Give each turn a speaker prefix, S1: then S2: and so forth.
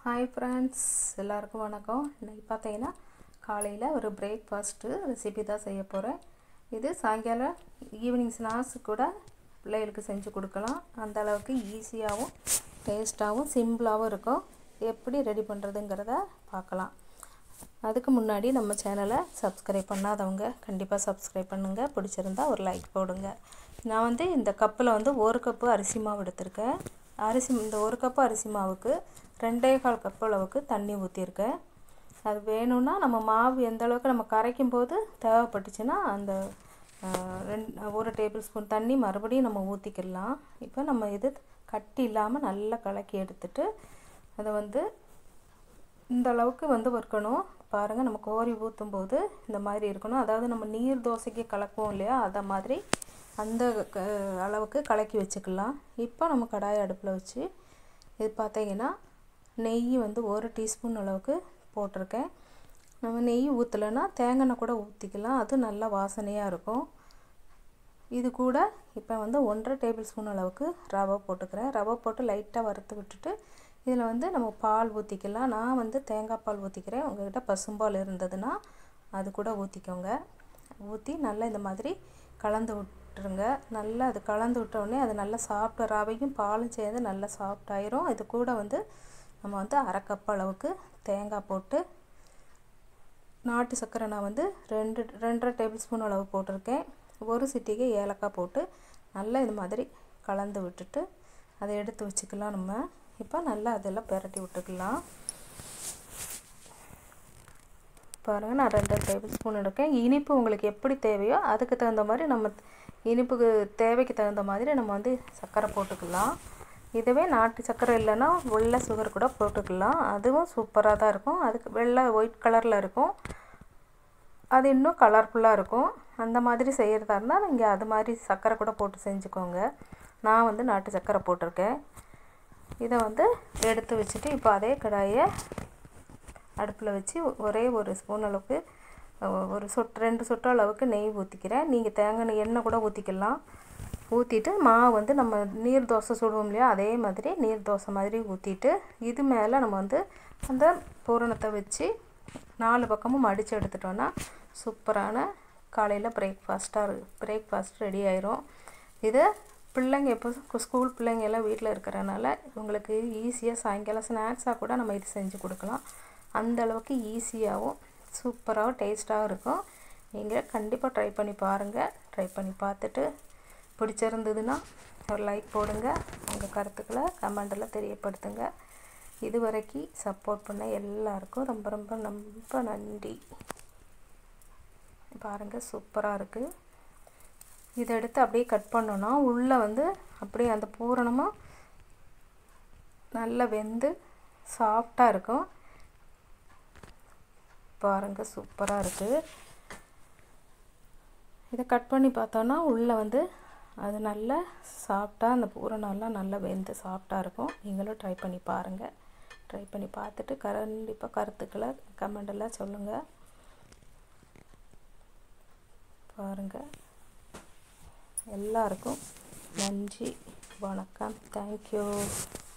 S1: Hi friends, எல்லாருக்கும் வணக்கம். இன்றைக்கி பார்த்தீங்கன்னா காலையில் ஒரு பிரேக்ஃபாஸ்ட்டு ரெசிபி தான் செய்ய போகிறேன். இது சாயங்காலம் ஈவினிங் ஸ்நாக்ஸ் கூட பிள்ளைகளுக்கு செஞ்சு கொடுக்கலாம். அந்த அளவுக்கு ஈஸியாகவும் டேஸ்ட்டாகவும் சிம்பிளாகவும் இருக்கும். எப்படி ரெடி பண்ணுறதுங்கிறத பார்க்கலாம். அதுக்கு முன்னாடி நம்ம சேனலை சப்ஸ்கிரைப் பண்ணாதவங்க கண்டிப்பாக சப்ஸ்கிரைப் பண்ணுங்கள். பிடிச்சிருந்தா ஒரு லைக் போடுங்க. நான் இந்த கப்பில் 1 கப்பு அரிசி மாவு எடுத்திருக்கேன். இந்த 1 கப்பு அரிசி மாவுக்கு 2.25 கப் அளவுக்கு தண்ணி ஊற்றிருக்கேன். அது வேணும்னா நம்ம மாவு எந்த அளவுக்கு நம்ம கரைக்கும் போது தேவைப்பட்டுச்சுன்னா அந்த 1 டேபிள் ஸ்பூன் தண்ணி மறுபடியும் நம்ம ஊற்றிக்கலாம். இப்போ நம்ம இது கட்டி இல்லாமல் நல்லா கலக்கி எடுத்துட்டு அதை இந்த அளவுக்கு வறுக்கணும். பாருங்கள், நம்ம கோரி ஊற்றும் போது இந்த மாதிரி இருக்கணும். அதாவது நம்ம நீர் தோசைக்கு கலக்குவோம் இல்லையா, அதை மாதிரி அந்த அளவுக்கு கலக்கி வச்சுக்கலாம். இப்போ நம்ம கடாயை அடுப்பில் வச்சு இது பார்த்தீங்கன்னா நெய் 1 டீஸ்பூன் அளவுக்கு போட்டிருக்கேன். நம்ம நெய் ஊற்றலைன்னா தேங்காய் எண்ணெய் கூட ஊற்றிக்கலாம். அது நல்லா வாசனையாக இருக்கும். இது கூட இப்போ 1.5 டேபிள் ஸ்பூன் அளவுக்கு ரவை போட்டுக்கிறேன். ரவை போட்டு லைட்டாக வறுத்து விட்டுட்டு இதில் நம்ம பால் ஊற்றிக்கலாம். நான் தேங்காய் பால் ஊற்றிக்கிறேன். உங்கள்கிட்ட பசும்பால் இருந்ததுன்னா அது கூட ஊற்றிக்கோங்க. ஊற்றி நல்லா இந்த மாதிரி கலந்து விட்டுருங்க. நல்லா அது கலந்து விட்டோடனே அது நல்லா சாப்பிட்ட ரவையும் பாலும் சேர்ந்து நல்லா சாஃப்டாயிரும். இது கூட நம்ம 1/2 கப் அளவுக்கு தேங்காய் போட்டு நாட்டு சர்க்கரை நான் 2.5 டேபிள் ஸ்பூன் அளவு போட்டிருக்கேன். ஒரு சிட்டிகை ஏலக்காய் போட்டு நல்லா இது மாதிரி கலந்து விட்டுட்டு அதை எடுத்து வச்சுக்கலாம். நம்ம இப்போ நல்லா அதெல்லாம் பிரட்டி விட்டுக்கலாம். பாருங்கள், நான் 2 டேபிள் ஸ்பூன் எடுக்கேன். இனிப்பு உங்களுக்கு எப்படி தேவையோ அதுக்கு தகுந்த மாதிரி நம்ம இனிப்புக்கு தேவைக்கு தகுந்த மாதிரி நம்ம சர்க்கரை போட்டுக்கலாம். இதுவே நாட்டு சர்க்கரை இல்லைன்னா வெள்ளை சுகர் கூட போட்டுக்கலாம். அதுவும் சூப்பராக தான் இருக்கும். அதுக்கு வெள்ளை ஒயிட் கலரில் இருக்கும். அது இன்னும் கலர்ஃபுல்லாக இருக்கும். அந்த மாதிரி செய்கிறதா இருந்தால் நீங்கள் அது மாதிரி சர்க்கரை கூட போட்டு செஞ்சுக்கோங்க. நான் நாட்டு சர்க்கரை போட்டிருக்கேன். இதை எடுத்து வச்சுட்டு இப்போ அதே கடாயை அடுப்பில் வச்சு ஒரே ஒரு ஸ்பூன் அளவுக்கு ஒரு 2 சொட்டு அளவுக்கு நெய் ஊற்றிக்கிறேன். நீங்கள் தேங்காய் எண்ணெய் கூட ஊற்றிக்கலாம். ஊற்றிட்டு மாவு நம்ம நீர் தோசை சுடுவோம் இல்லையா, அதே மாதிரி நீர் தோசை மாதிரி ஊற்றிட்டு இது மேலே நம்ம அந்த பூரணத்தை வச்சு 4 பக்கமும் மடித்து எடுத்துட்டோன்னா சூப்பரான காலையில் பிரேக்ஃபாஸ்ட் ரெடி ஆயிரும். இது பிள்ளைங்க எப்போ ஸ்கூல் பிள்ளைங்க எல்லாம் வீட்டில் இருக்கிறனால உங்களுக்கு ஈஸியாக சாயங்காலம் ஸ்நாக்ஸாக கூட நம்ம இது செஞ்சு கொடுக்கலாம். அந்த அளவுக்கு ஈஸியாகவும் சூப்பராகவும் டேஸ்ட்டாகவும் இருக்கும். நீங்கள் கண்டிப்பாக ட்ரை பண்ணி பாருங்கள். ட்ரை பண்ணி பார்த்துட்டு பிடிச்சிருந்ததுன்னா ஒரு லைக் போடுங்க. உங்கள் கருத்துக்களை கமெண்டில் தெரியப்படுத்துங்க. இதுவரைக்கும் சப்போர்ட் பண்ண எல்லாருக்கும் ரொம்ப ரொம்ப ரொம்ப நன்றி. பாருங்கள், சூப்பராக இருக்குது. இதை எடுத்து அப்படியே கட் பண்ணோன்னா உள்ளே அப்படியே அந்த பூரணமாக நல்லா வெந்து சாஃப்டாக இருக்கும். பாருங்கள், சூப்பராக இருக்குது. இதை கட் பண்ணி பார்த்தோன்னா உள்ளே அது நல்லா சாஃப்டாக அந்த பூரணம்லாம் நல்லா வெந்து சாஃப்டாக இருக்கும். நீங்களும் ட்ரை பண்ணி பாருங்கள். ட்ரை பண்ணி பார்த்துட்டு கண்டிப்பாக கருத்துக்களை கமெண்டெல்லாம் சொல்லுங்கள். பாருங்கள், எல்லாருக்கும் நன்றி, வணக்கம், தேங்க்யூ.